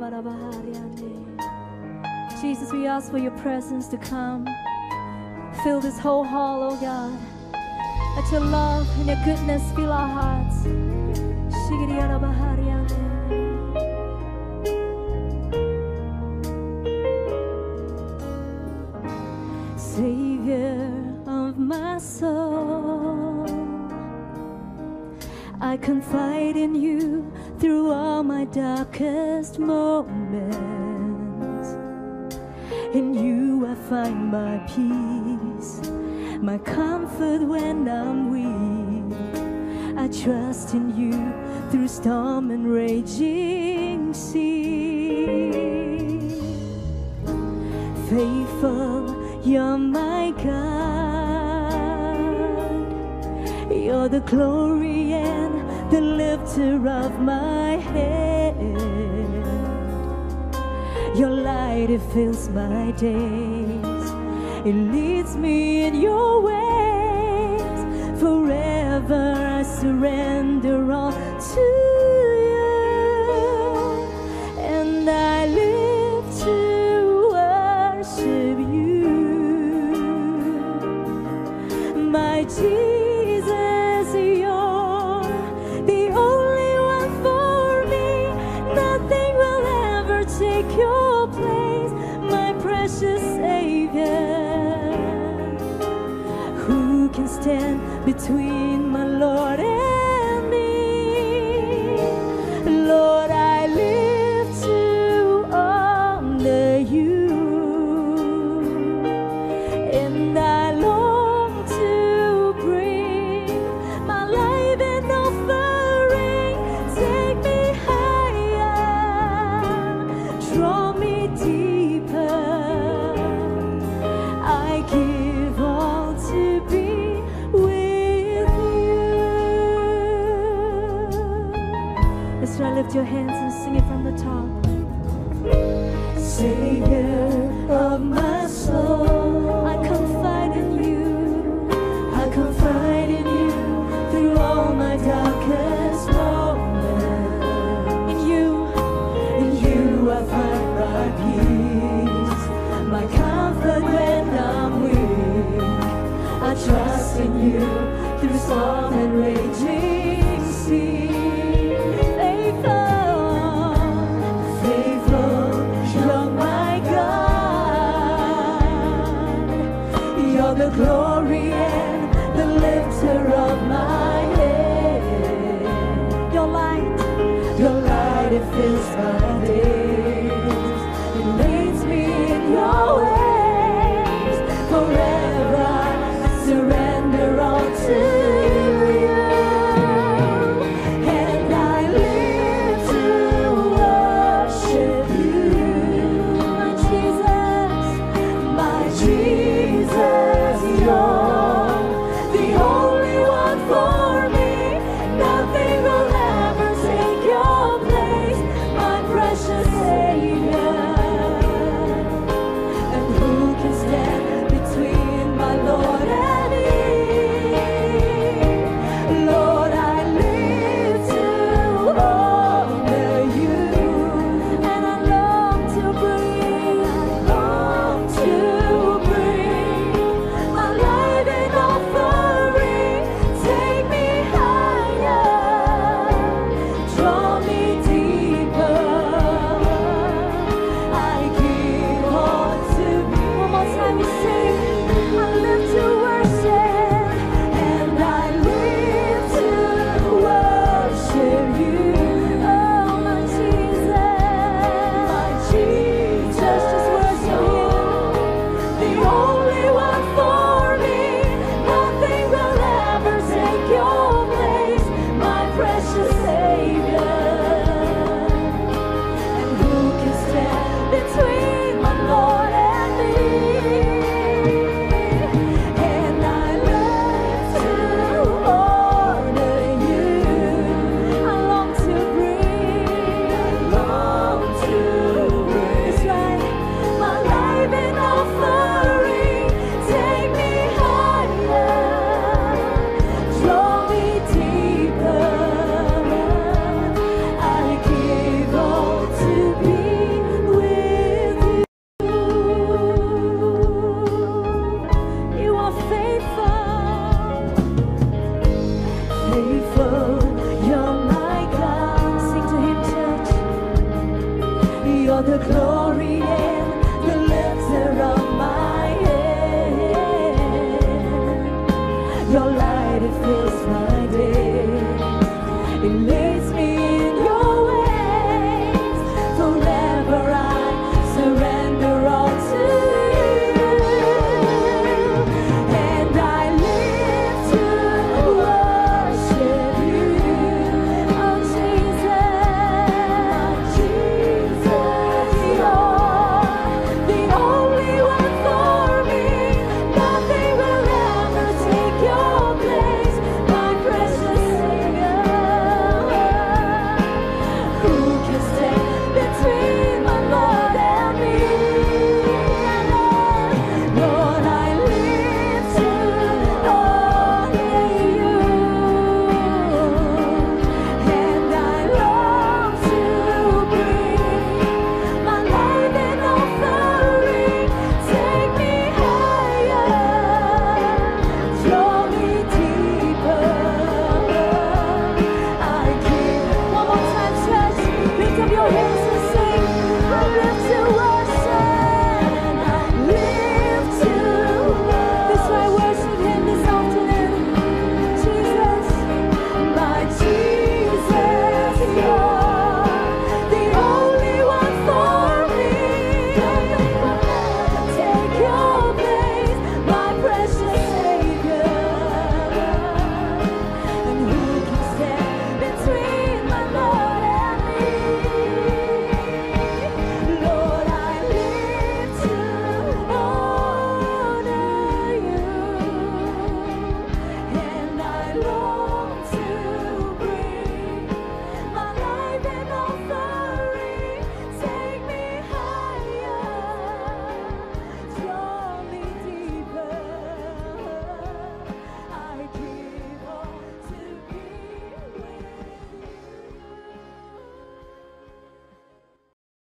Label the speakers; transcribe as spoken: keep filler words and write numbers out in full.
Speaker 1: Jesus, we ask for your presence to come. Fill this whole hall, oh God. Let your love and your goodness fill our hearts. Savior of my soul, I confide in you through all my darkest moments. In you I find my peace, my comfort when I'm weak. I trust in you through storm and raging sea. Faithful, you're my God. You're the glory and the lifter of my head. Your light, it fills my days. It leads me in your ways. Forever I surrender all to you, and I live to worship you, my Jesus. You're the only one for me. Nothing will ever take your place, my precious Savior. Who can stand between my Lord and me? Lord, I live to honor you, and I long to bring my life an offering. Take me higher, draw me deeper. I give all to be with you. Let's try to lift your hands and sing it from the top. Savior of my soul, I confide in you. I confide in you through all my darkest moments. In you, in you I find my peace, my comfort when I'm weak. I trust in you through storm and raging sea. Faithful, faithful, you're my God. You're the glory and the lifter of my head. Your light, your light, it fills my days. It leads me in your ways. Forever I surrender all to you, and I live to worship you, my Jesus, my Jesus. You're the only one for me. Nothing will ever take your place, my precious Savior. And who can stand between my Lord and me? glory and the lifter of my head. Your light, it fills my day. It